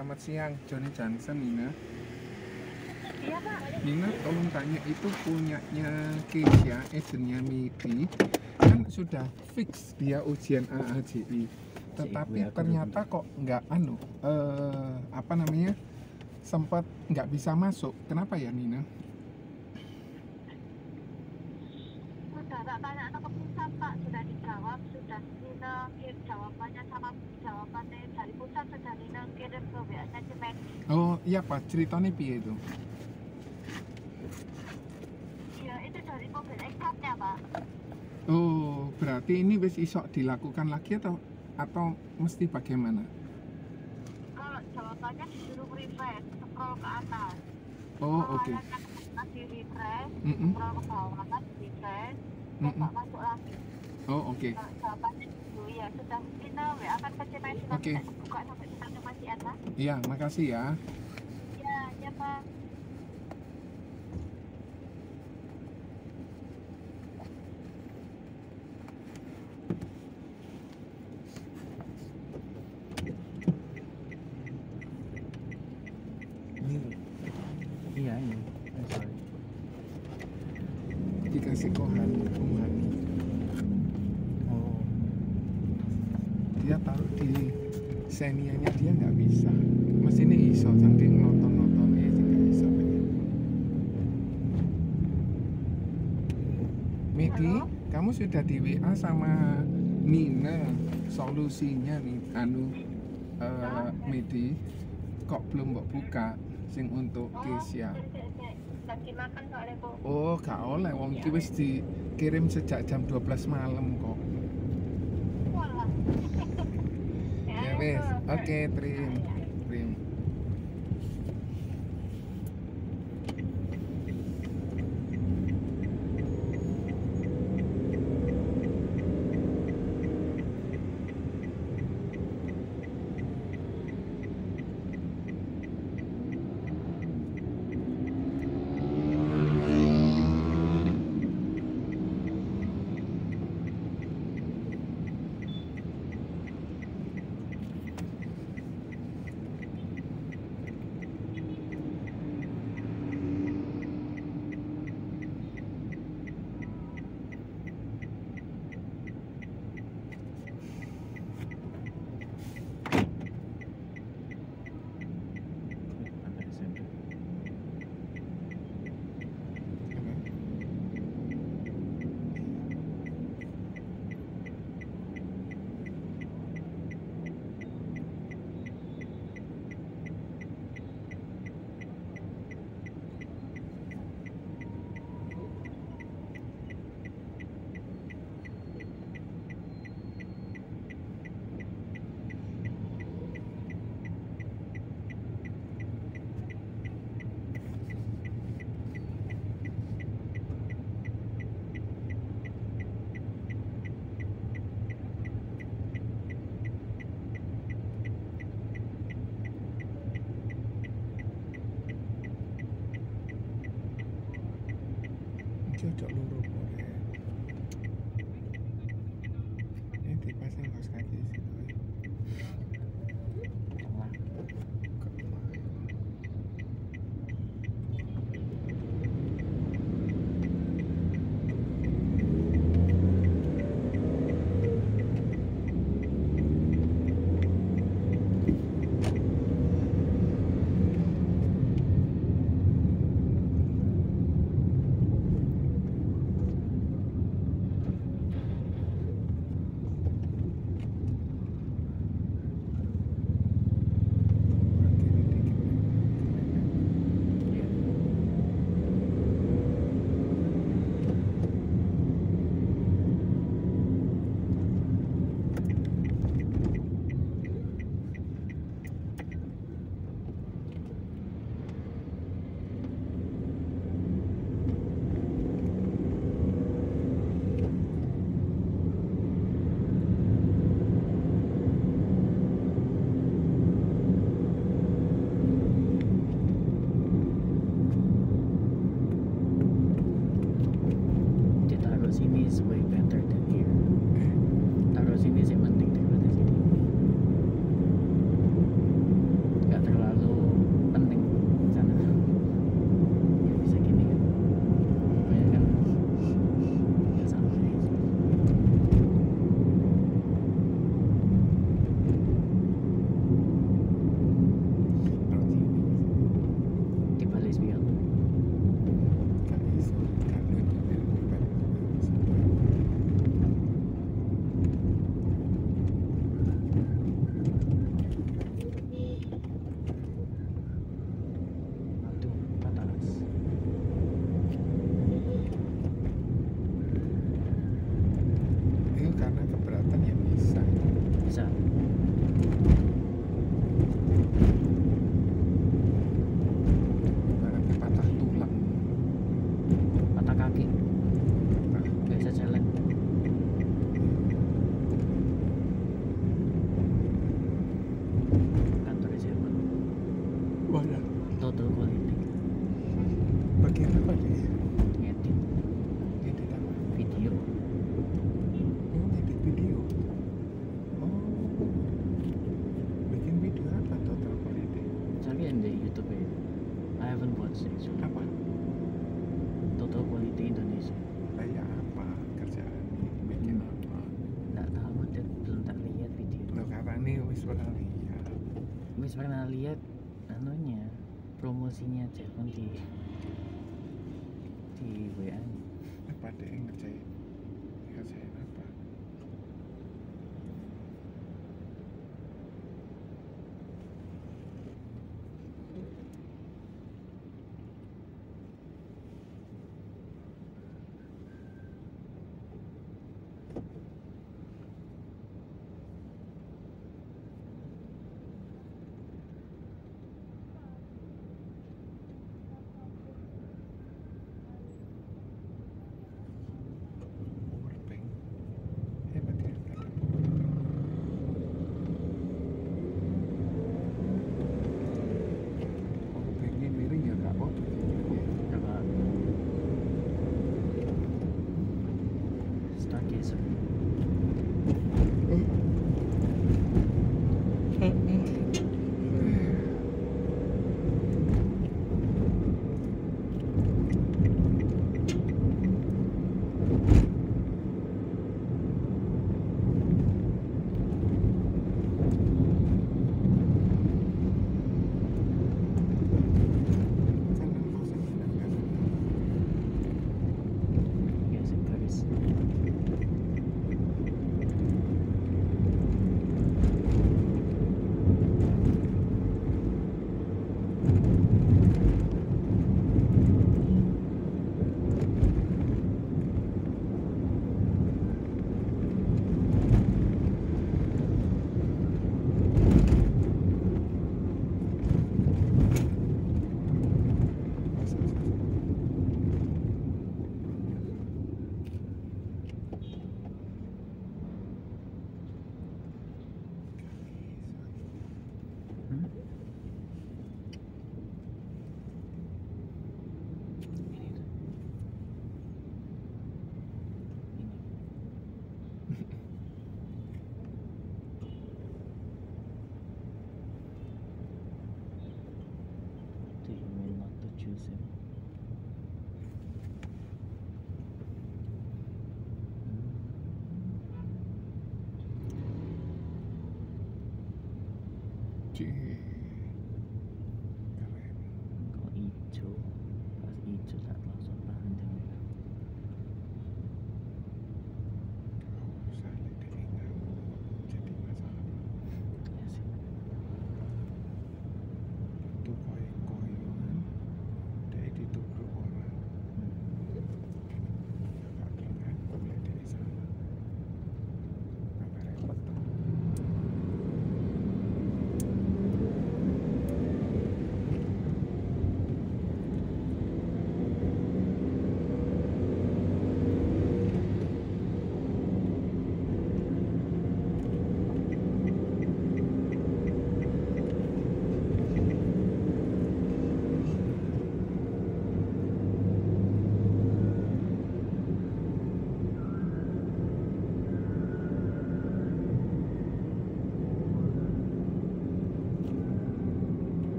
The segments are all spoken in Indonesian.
selamat siang, Johnny Johnson, Nina. Iya Pak. Nina, tolong tanya, itu punyanya Keisha, agennya Midi, kan sudah fix dia ujian AAJI, tetapi ternyata kok nggak apa namanya, sempat nggak bisa masuk. Kenapa ya, Nina? Sudah tak tanya ke pusat Pak, sudah dijawab, sudah Nina kirim jawabannya sama jawabannya dari pusat, sudah Nina kirim ke WA-nya Cimedi. Oh iya Pak, ceritanya piye itu? Iya, itu dari mobil ekapnya Pak. Oh, berarti ini wis iso dilakukan lagi atau mesti bagaimana? Kalau jawabannya disuruh refresh, scroll ke atas. Oh, oke. Di refresh, Mm-mm. scroll ke bawah kan, refresh, Mm-mm. coba masuk lagi. Oh, oke. Kalau jawabannya itu ya sudah Nina WA akan ke Cimedi, Oke. nanti buka sampai sana masih ada. Iya, makasih ya. Iya, iya Pak. Iya ini. Sorry. Dikasih kohani, Hani. Oh. Dia taruh di senianya dia nggak bisa. Mesinnya iso, saking nontonnya juga iso. Medi, kamu sudah di WA sama Nina solusinya nih, Medi, kok belum mbok buka sing untuk Keisha. Lagi makan soalnya Bu. Oh, gak oleh, wong iki wis dikirim sejak jam 12 malam kok. Walah. Ya wes, oke, Trim. Cocok loro boleh. Ini dipasang kaos kaki situ. Taruh sini sih penting daripada sini. Nggak terlalu Wis pernah lihat anunya, promosinya Jepang di WA. Apa deh ngerjain apa? Powerbank. Hebat ya, ada powerbank. Powerbanknya miring ya nggak apa-apa. Apa? Stargazer. Ya, segaris.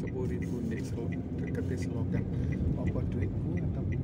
10.000 ndek dekete selokan apa duitku atau